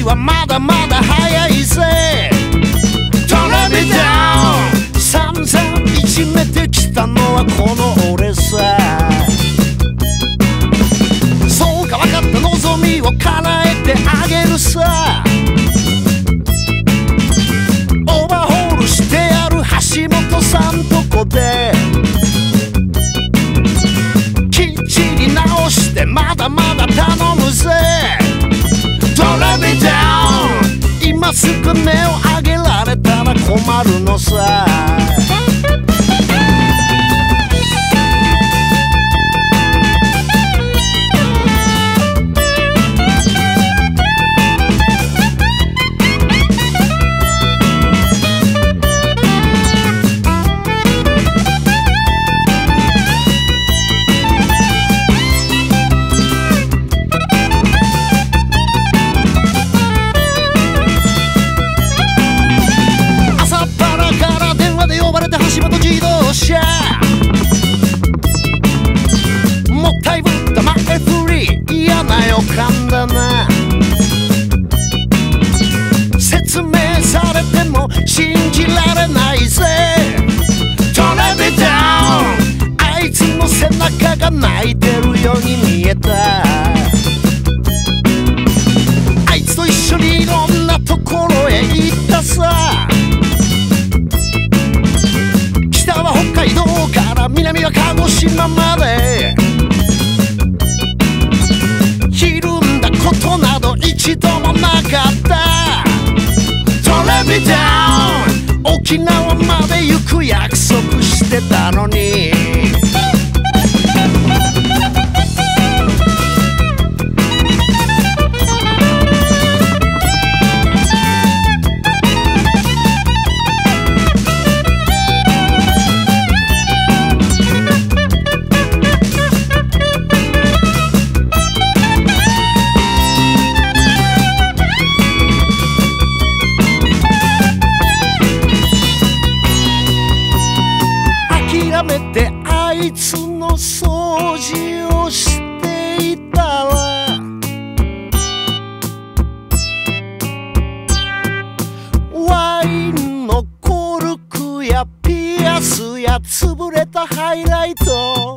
はまだまだ早いぜ。トレビダウン散々いじめてきたのはこの俺さ。そうか分かった望みを叶えてあげるさ。オーバーホールしてやる橋本さんとこできっちり直してまだまだ頼むぜ。トレビダウン今すぐ目を上げられたら困るのさ。橋本自動車もったいぶった前振り嫌な予感だな。説明されても信じられないぜ。トレビダウンあいつの背中が泣いてるように見えた。あいつと一緒にいろんなところへ行ったさ。北海道から南は鹿児島までひるんだことなど一度もなかった。トレビダウン沖縄まで行く約束してたのに。諦めてあいつの掃除をしていたらワインのコルクやピアスや潰れたハイライト